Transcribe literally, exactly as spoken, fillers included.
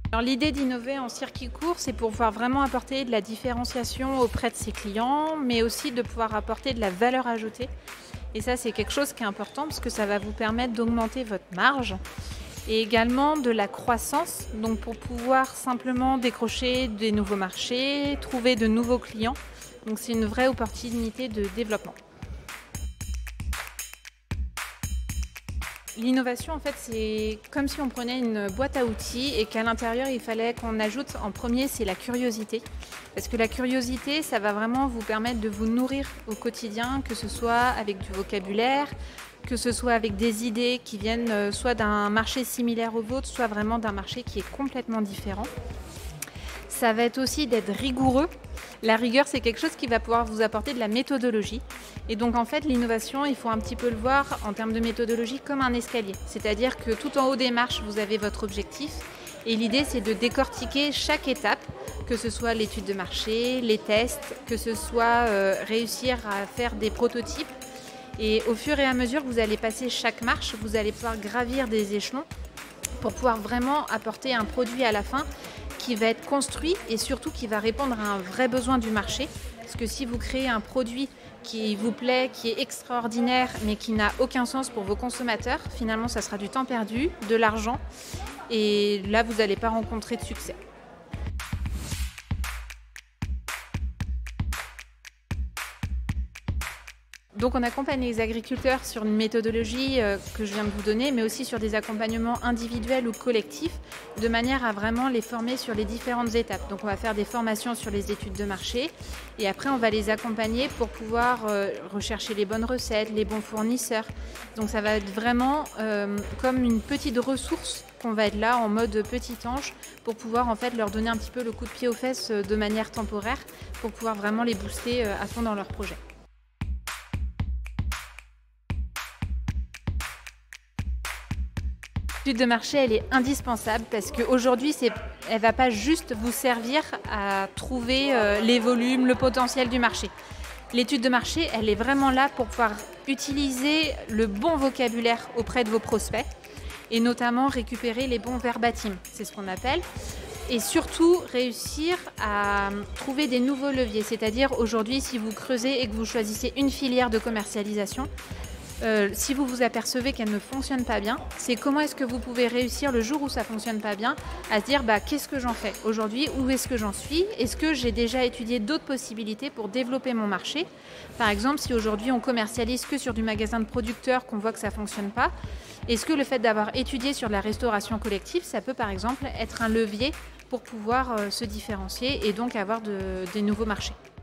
Alors l'idée d'innover en circuit court, c'est pour pouvoir vraiment apporter de la différenciation auprès de ses clients, mais aussi de pouvoir apporter de la valeur ajoutée. Et ça, c'est quelque chose qui est important parce que ça va vous permettre d'augmenter votre marge et également de la croissance, donc pour pouvoir simplement décrocher des nouveaux marchés, trouver de nouveaux clients. Donc c'est une vraie opportunité de développement. L'innovation, en fait, c'est comme si on prenait une boîte à outils et qu'à l'intérieur, il fallait qu'on ajoute en premier, c'est la curiosité. Parce que la curiosité, ça va vraiment vous permettre de vous nourrir au quotidien, que ce soit avec du vocabulaire, que ce soit avec des idées qui viennent soit d'un marché similaire au vôtre, soit vraiment d'un marché qui est complètement différent. Ça va être aussi d'être rigoureux. La rigueur, c'est quelque chose qui va pouvoir vous apporter de la méthodologie. Et donc en fait, l'innovation, il faut un petit peu le voir en termes de méthodologie comme un escalier. C'est-à-dire que tout en haut des marches, vous avez votre objectif. Et l'idée, c'est de décortiquer chaque étape, que ce soit l'étude de marché, les tests, que ce soit euh, réussir à faire des prototypes. Et au fur et à mesure que vous allez passer chaque marche, vous allez pouvoir gravir des échelons pour pouvoir vraiment apporter un produit à la fin qui va être construit et surtout qui va répondre à un vrai besoin du marché. Parce que si vous créez un produit qui vous plaît, qui est extraordinaire, mais qui n'a aucun sens pour vos consommateurs, finalement, ça sera du temps perdu, de l'argent, et là, vous n'allez pas rencontrer de succès. Donc on accompagne les agriculteurs sur une méthodologie euh, que je viens de vous donner, mais aussi sur des accompagnements individuels ou collectifs, de manière à vraiment les former sur les différentes étapes. Donc on va faire des formations sur les études de marché, et après on va les accompagner pour pouvoir euh, rechercher les bonnes recettes, les bons fournisseurs. Donc ça va être vraiment euh, comme une petite ressource qu'on va être là en mode petit ange pour pouvoir en fait leur donner un petit peu le coup de pied aux fesses de manière temporaire pour pouvoir vraiment les booster à fond dans leur projet. L'étude de marché, elle est indispensable parce qu'aujourd'hui, elle ne va pas juste vous servir à trouver euh, les volumes, le potentiel du marché. L'étude de marché, elle est vraiment là pour pouvoir utiliser le bon vocabulaire auprès de vos prospects et notamment récupérer les bons verbatims, c'est ce qu'on appelle. Et surtout, réussir à trouver des nouveaux leviers. C'est-à-dire, aujourd'hui, si vous creusez et que vous choisissez une filière de commercialisation, Euh, si vous vous apercevez qu'elle ne fonctionne pas bien, c'est comment est-ce que vous pouvez réussir le jour où ça ne fonctionne pas bien à se dire bah, qu'est-ce que j'en fais aujourd'hui, où est-ce que j'en suis, est-ce que j'ai déjà étudié d'autres possibilités pour développer mon marché. Par exemple, si aujourd'hui on commercialise que sur du magasin de producteurs, qu'on voit que ça ne fonctionne pas, est-ce que le fait d'avoir étudié sur la restauration collective, ça peut par exemple être un levier pour pouvoir euh, se différencier et donc avoir de, des nouveaux marchés.